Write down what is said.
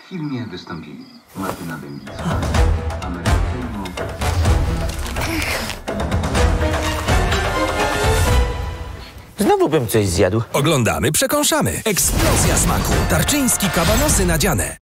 W filmie wystąpili Martyna Dębicka, Ameryka Filmu, Znowu bym coś zjadł. Oglądamy, przekąszamy. Eksplozja smaku. Tarczyński kabanosy nadziane.